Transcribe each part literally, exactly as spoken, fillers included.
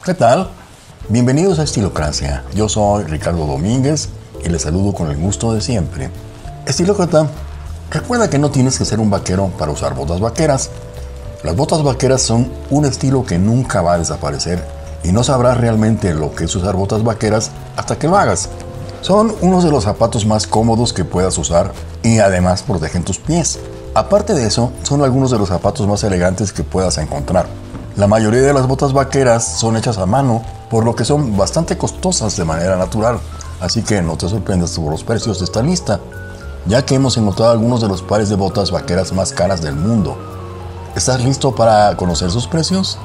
¿Qué tal? Bienvenidos a Estilocracia. Yo soy Ricardo Domínguez y les saludo con el gusto de siempre. Estilócrata, recuerda que no tienes que ser un vaquero para usar botas vaqueras. Las botas vaqueras son un estilo que nunca va a desaparecer y no sabrás realmente lo que es usar botas vaqueras hasta que lo hagas. Son unos de los zapatos más cómodos que puedas usar y además protegen tus pies. Aparte de eso, son algunos de los zapatos más elegantes que puedas encontrar. La mayoría de las botas vaqueras son hechas a mano, por lo que son bastante costosas de manera natural, así que no te sorprendas por los precios de esta lista, ya que hemos encontrado algunos de los pares de botas vaqueras más caras del mundo. ¿Estás listo para conocer sus precios?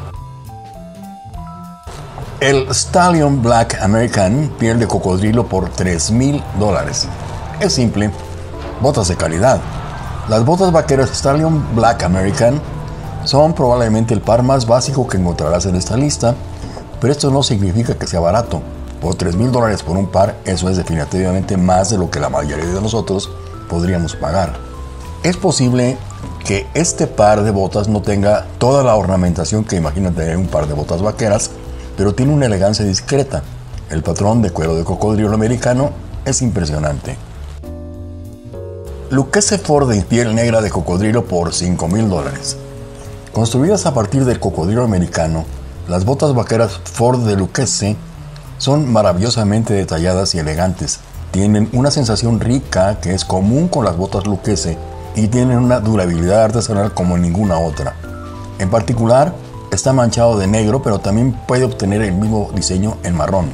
El Stallion Black American, piel de cocodrilo por tres mil dólares. Es simple, botas de calidad. Las botas vaqueras Stallion Black American son probablemente el par más básico que encontrarás en esta lista, pero esto no significa que sea barato. Por tres mil dólares por un par, eso es definitivamente más de lo que la mayoría de nosotros podríamos pagar. Es posible que este par de botas no tenga toda la ornamentación que imaginan tener un par de botas vaqueras, pero tiene una elegancia discreta. El patrón de cuero de cocodrilo americano es impresionante. Lucchese Ford de piel negra de cocodrilo por cinco mil dólares. Construidas a partir del cocodrilo americano, las botas vaqueras Ford de Lucchese son maravillosamente detalladas y elegantes. Tienen una sensación rica que es común con las botas Lucchese y tienen una durabilidad artesanal como ninguna otra. En particular, está manchado de negro, pero también puede obtener el mismo diseño en marrón.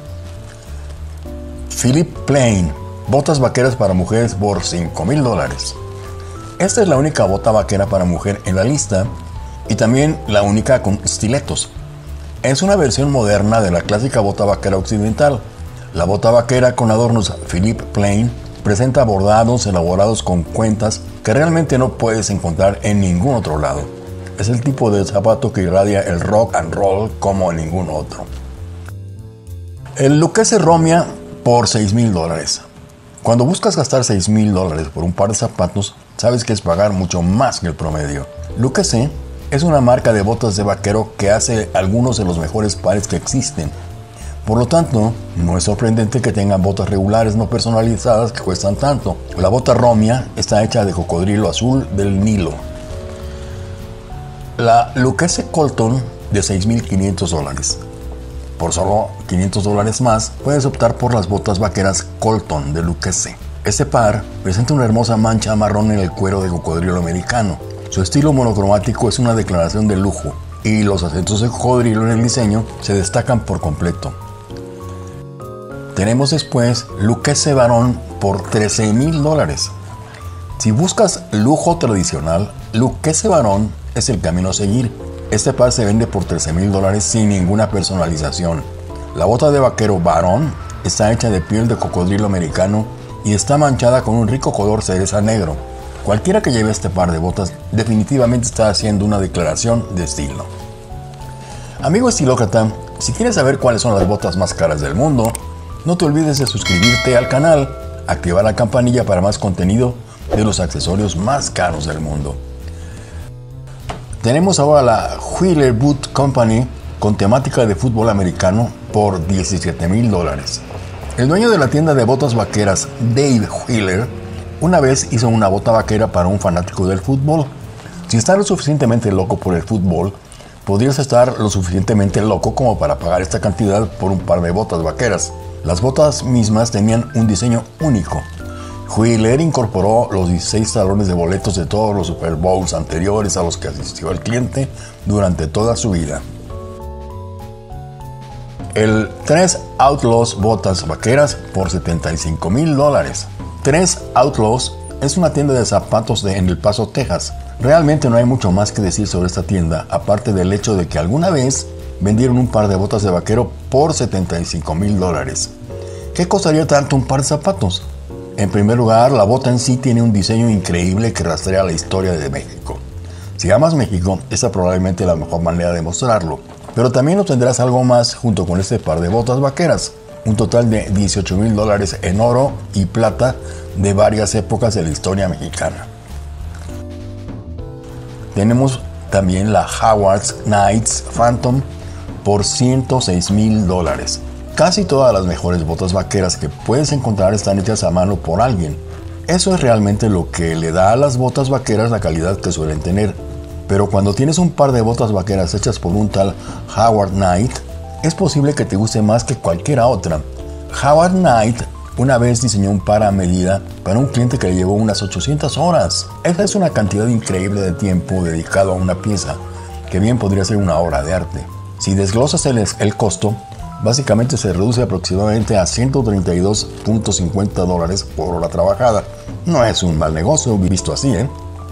Philippe Plein, botas vaqueras para mujeres por cinco mil dólares. Esta es la única bota vaquera para mujer en la lista y también la única con estiletos. Es una versión moderna de la clásica bota vaquera occidental. La bota vaquera con adornos Philippe Plein presenta bordados elaborados con cuentas que realmente no puedes encontrar en ningún otro lado. Es el tipo de zapato que irradia el rock and roll como ningún otro. El Lucchese Romia por seis mil dólares. Cuando buscas gastar seis mil dólares por un par de zapatos, sabes que es pagar mucho más que el promedio. Lucchese es una marca de botas de vaquero que hace algunos de los mejores pares que existen. Por lo tanto, no es sorprendente que tengan botas regulares no personalizadas que cuestan tanto. La bota Romia está hecha de cocodrilo azul del Nilo. La Lucchese Colton de seis mil quinientos dólares. Por solo quinientos dólares más, puedes optar por las botas vaqueras Colton de Lucchese. Este par presenta una hermosa mancha marrón en el cuero de cocodrilo americano. Su estilo monocromático es una declaración de lujo y los acentos de cocodrilo en el diseño se destacan por completo. Tenemos después Lucchese Varón por trece mil dólares. Si buscas lujo tradicional, Lucchese Varón es el camino a seguir. Este par se vende por trece mil dólares sin ninguna personalización. La bota de vaquero Varón está hecha de piel de cocodrilo americano y está manchada con un rico color cereza negro. Cualquiera que lleve este par de botas definitivamente está haciendo una declaración de estilo. Amigo estilócrata, si quieres saber cuáles son las botas más caras del mundo, no te olvides de suscribirte al canal, activar la campanilla para más contenido de los accesorios más caros del mundo. Tenemos ahora la Wheeler Boot Company con temática de fútbol americano por diecisiete mil dólares. El dueño de la tienda de botas vaqueras, Dave Wheeler, una vez hizo una bota vaquera para un fanático del fútbol. Si estás lo suficientemente loco por el fútbol, podrías estar lo suficientemente loco como para pagar esta cantidad por un par de botas vaqueras. Las botas mismas tenían un diseño único. Wheeler incorporó los dieciséis talones de boletos de todos los Super Bowls anteriores a los que asistió el cliente durante toda su vida. El tres Outlaws botas vaqueras por setenta y cinco mil dólares. tres Outlaws es una tienda de zapatos de en El Paso, Texas. Realmente no hay mucho más que decir sobre esta tienda, aparte del hecho de que alguna vez vendieron un par de botas de vaquero por setenta y cinco mil dólares. ¿Qué costaría tanto un par de zapatos? En primer lugar, la bota en sí tiene un diseño increíble que rastrea la historia de México. Si amas México, esta es probablemente la mejor manera de mostrarlo. Pero también obtendrás algo más junto con este par de botas vaqueras. Un total de dieciocho mil dólares en oro y plata de varias épocas de la historia mexicana. Tenemos también la Howard's Knights Phantom por ciento seis mil dólares. Casi todas las mejores botas vaqueras que puedes encontrar están hechas a mano por alguien. Eso es realmente lo que le da a las botas vaqueras la calidad que suelen tener. Pero cuando tienes un par de botas vaqueras hechas por un tal Howard Knight, es posible que te guste más que cualquiera otra. Howard Knight una vez diseñó un par a medida para un cliente que le llevó unas ochocientas horas. Esa es una cantidad increíble de tiempo dedicado a una pieza, que bien podría ser una obra de arte. Si desglosas el, el costo, básicamente se reduce aproximadamente a ciento treinta y dos punto cincuenta dólares por hora trabajada. No es un mal negocio visto así, ¿eh?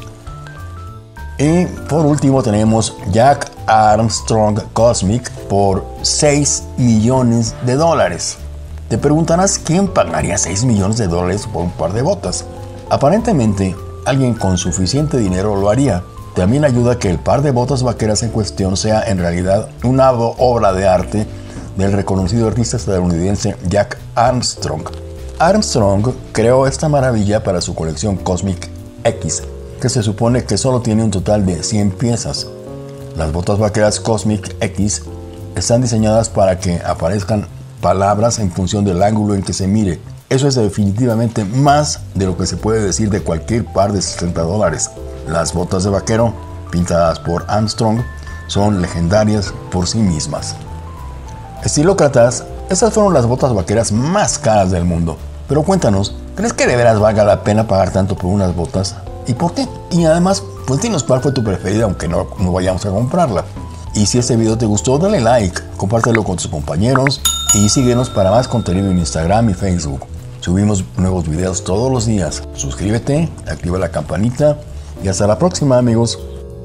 Y por último tenemos Jack Armstrong Cosmic por seis millones de dólares. Te preguntarás quién pagaría seis millones de dólares por un par de botas. Aparentemente, alguien con suficiente dinero lo haría. También ayuda a que el par de botas vaqueras en cuestión sea en realidad una obra de arte del reconocido artista estadounidense Jack Armstrong. Armstrong creó esta maravilla para su colección Cosmic X, que se supone que solo tiene un total de cien piezas. Las botas vaqueras Cosmic X están diseñadas para que aparezcan palabras en función del ángulo en que se mire. Eso es definitivamente más de lo que se puede decir de cualquier par de sesenta dólares. Las botas de vaquero, pintadas por Armstrong, son legendarias por sí mismas. Estilócratas, estas fueron las botas vaqueras más caras del mundo. Pero cuéntanos, ¿crees que de veras valga la pena pagar tanto por unas botas? ¿Y por qué? Y además, pues dinos cuál fue tu preferida, aunque no, no vayamos a comprarla. Y si este video te gustó, dale like, compártelo con tus compañeros y síguenos para más contenido en Instagram y Facebook. Subimos nuevos videos todos los días. Suscríbete, activa la campanita y hasta la próxima, amigos.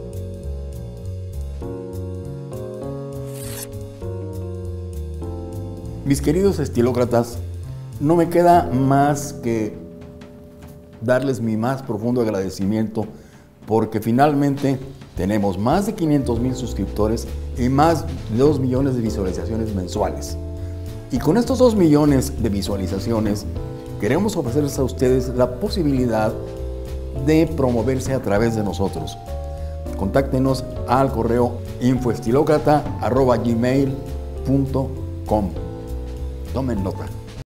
Mis queridos estilócratas, no me queda más que darles mi más profundo agradecimiento porque finalmente tenemos más de quinientos mil suscriptores y más de dos millones de visualizaciones mensuales. Y con estos dos millones de visualizaciones queremos ofrecerles a ustedes la posibilidad de promoverse a través de nosotros. Contáctenos al correo infoestilócrata arroba gmail punto com. Tomen nota.